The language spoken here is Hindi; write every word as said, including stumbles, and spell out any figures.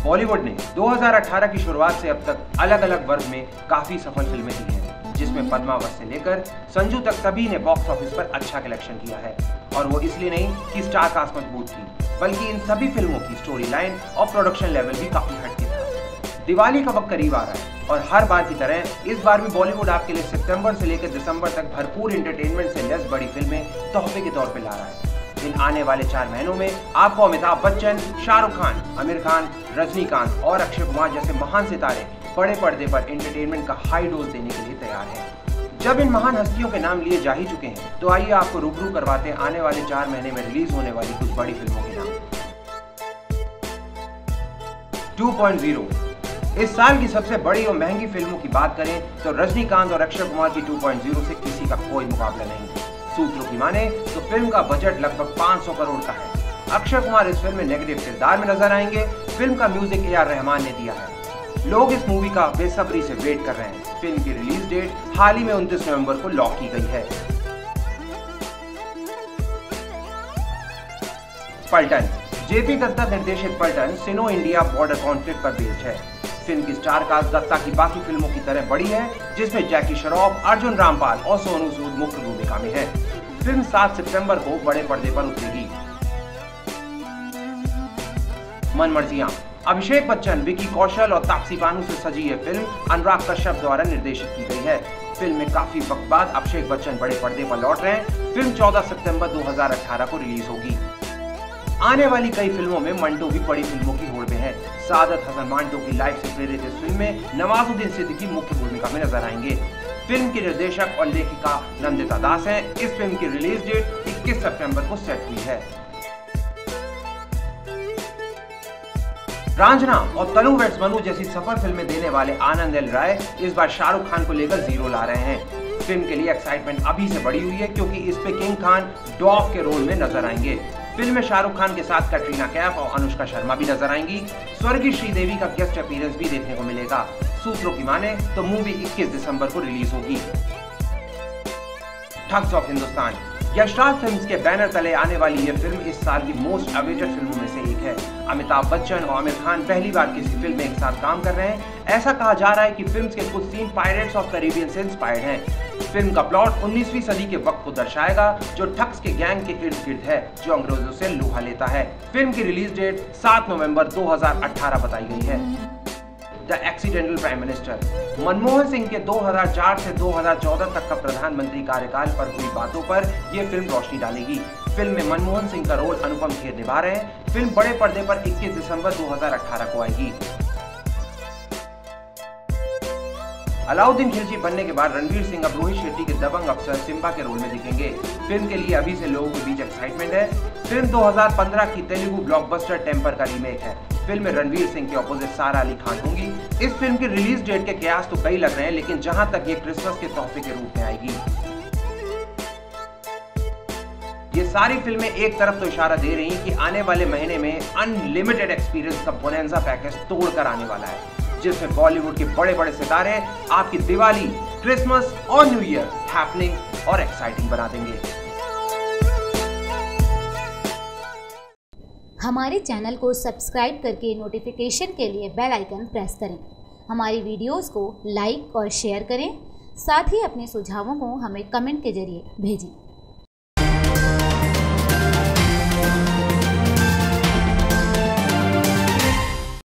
बॉलीवुड ने दो हज़ार अठारह की शुरुआत से अब तक अलग अलग वर्ग में काफी सफल फिल्में दी हैं, जिसमें पद्मावत से लेकर संजू तक सभी ने बॉक्स ऑफिस पर अच्छा कलेक्शन किया है। और वो इसलिए नहीं कि स्टार कास्ट मजबूत थी, बल्कि इन सभी फिल्मों की स्टोरी लाइन और प्रोडक्शन लेवल भी काफी हटके था। दिवाली का वक्त करीब आ रहा है और हर बार की तरह इस बार भी बॉलीवुड आपके लिए सितंबर से लेकर दिसंबर तक भरपूर एंटरटेनमेंट से लेस बड़ी फिल्में तोहफे के तौर पर ला रहा है। इन आने वाले चार महीनों में आपको अमिताभ बच्चन, शाहरुख खान, आमिर खान, रजनीकांत और अक्षय कुमार जैसे महान सितारे बड़े पर्दे पर एंटरटेनमेंट का हाई डोज देने के लिए तैयार हैं। जब इन महान हस्तियों के नाम लिए जा ही चुके हैं, तो आइए आपको रूबरू करवाते हैं आने वाले चार महीने में रिलीज होने वाली कुछ बड़ी फिल्मों के नाम। टू पॉइंट ज़ीरो इस साल की सबसे बड़ी और महंगी फिल्मों की बात करें तो रजनीकांत और अक्षय कुमार की टू पॉइंट ज़ीरो से किसी का कोई मुकाबला नहीं। सूत्रों की माने तो फिल्म का बजट लगभग पाँच सौ करोड़ का है। अक्षय कुमार इस फिल्म में नेगेटिव किरदार में नजर आएंगे। फिल्म का म्यूजिक ए आर रहमान ने दिया है। लोग इस मूवी का बेसब्री से वेट कर रहे हैं। फिल्म की रिलीज डेट हाल ही में उनतीस नवंबर को लॉक की गई है। पलटन जेपी दत्ता निर्देशित Paltan sino India border conflict पर बेस्ड है। फिल्म की स्टार कास्ट दत्ता की बाकी फिल्मों की तरह बड़ी है, जिसमें जैकी श्रॉफ, अर्जुन रामपाल और सोनू सूद मुख्य भूमिका में है। फिल्म सात सितंबर को बड़े पर्दे पर उतरेगी। मनमर्जियां अभिषेक बच्चन, विकी कौशल और तापसी पानू से सजी ये फिल्म अनुराग कश्यप द्वारा निर्देशित की गई है। फिल्म में काफी वक्त बाद अभिषेक बच्चन बड़े पर्दे पर लौट रहे हैं। फिल्म चौदह सितंबर दो हज़ार अठारह को रिलीज होगी। आने वाली कई फिल्मों में मंटो भी बड़ी फिल्मों की होड़ में है। सादत हसन मंटो की लाइफ से प्रेरित इस फिल्म में नवाजुद्दीन सिद्दीकी मुख्य भूमिका में नजर आएंगे। फिल्म की निर्देशक और लेखिका नंदिता दास हैं। इस फिल्म की रिलीज डेट इक्कीस सितंबर को सेट हुई है। रांझना और तनु वेड्स मनु जैसी सफल फिल्में देने वाले आनंद एल राय इस बार शाहरुख खान को लेकर जीरो ला रहे हैं। फिल्म के लिए एक्साइटमेंट अभी से बढ़ी हुई है, क्योंकि इस पे किंग खान डॉफ के रोल में नजर आएंगे। फिल्म में शाहरुख खान के साथ कटरीना कैफ और अनुष्का शर्मा भी नजर आएंगी। स्वर्गीय श्रीदेवी का गेस्ट अपीयरेंस भी देखने को मिलेगा। सूत्रों की माने तो मूवी इक्कीस दिसंबर को रिलीज होगी। Thugs of Hindustan Yashraj films के बैनर तले आने वाली यह फिल्म इस साल की मोस्ट अवेटेड फिल्मों में से एक है। अमिताभ बच्चन और आमिर खान पहली बार किसी फिल्म में एक साथ काम कर रहे हैं। ऐसा कहा जा रहा है कि फिल्म के कुछ सीन पायरेट्स ऑफ कैरिबियन से इंस्पायर्ड हैं। फिल्म का प्लॉट उन्नीसवीं सदी के वक्त को दर्शाएगा, जो ठग्स के गैंग के इर्द गिर्द है, जो अंग्रेजों से लोहा लेता है। फिल्म की रिलीज डेट सात नवंबर दो हज़ार अठारह बताई गई है। The accidental prime minister Manmohan Singh के दो हज़ार चार से दो हज़ार चौदह तक का प्रधानमंत्री कार्यकाल पर हुई बातों पर यह फिल्म रोशनी डालेगी। फिल्म में मनमोहन सिंह का रोल अनुपम खेर निभा रहे हैं। फिल्म बड़े पर्दे पर इक्कीस दिसंबर दो हज़ार अठारह को आएगी। अलाउद्दीन खिलजी बनने के बाद रणवीर सिंह अब रोहित शेट्टी के दबंग अफसर सिम्बा के रोल में दिखेंगे। फिल्म के लिए अभी से लोगों के बीच एक्साइटमेंट है। फिल्म दो हज़ार पंद्रह की तेलुगु ब्लॉकबस्टर टेम्पर का रीमेक है। फिल्म में रणवीर सिंह के ऑपोजिट सारा अली खान होंगी। इस फिल्म की रिलीज डेट के कयास तो कई लग रहे हैं, लेकिन जहां तक ये क्रिसमस के तोहफे के रूप में आएगी। ये सारी फिल्में एक तरफ तो इशारा दे रही हैं कि आने वाले महीने में अनलिमिटेड एक्सपीरियंस का बोनेंजा पैकेज तोड़कर आने वाला है, जिसमें बॉलीवुड के बड़े बड़े सितारे आपकी दिवाली, क्रिसमस और न्यू ईयर हैपनिंग और एक्साइटिंग बना देंगे। हमारे चैनल को सब्सक्राइब करके नोटिफिकेशन के लिए बेल आइकन प्रेस करें। हमारी वीडियोस को लाइक और शेयर करें। साथ ही अपने सुझावों को हमें कमेंट के जरिए भेजें।